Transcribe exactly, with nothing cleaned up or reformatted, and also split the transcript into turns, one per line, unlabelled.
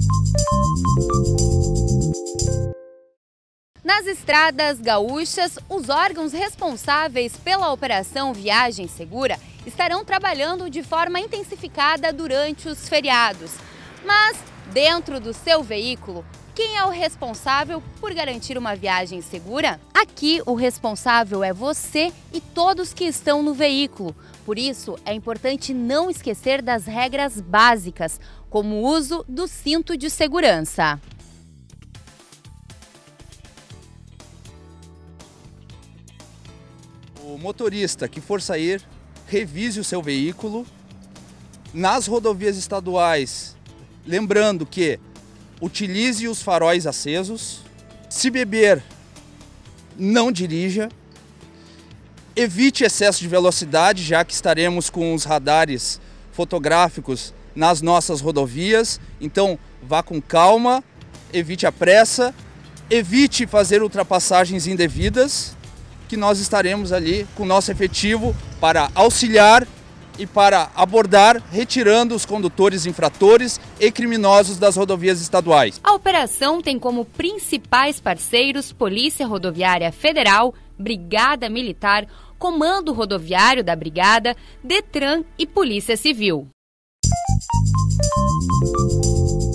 Nas estradas gaúchas, os órgãos responsáveis pela Operação Viagem Segura estarão trabalhando de forma intensificada durante os feriados. Mas, dentro do seu veículo, quem é o responsável por garantir uma viagem segura? Aqui, o responsável é você e todos que estão no veículo. Por isso, é importante não esquecer das regras básicas, como o uso do cinto de segurança.
O motorista que for sair, revise o seu veículo. Nas rodovias estaduais, lembrando que utilize os faróis acesos. Se beber, não dirija. Evite excesso de velocidade, já que estaremos com os radares fotográficos nas nossas rodovias. Então, vá com calma, evite a pressa, evite fazer ultrapassagens indevidas, que nós estaremos ali com o nosso efetivo para auxiliar e para abordar, retirando os condutores infratores e criminosos das rodovias estaduais.
A operação tem como principais parceiros Polícia Rodoviária Federal, Brigada Militar, Comando Rodoviário da Brigada, Detran e Polícia Civil.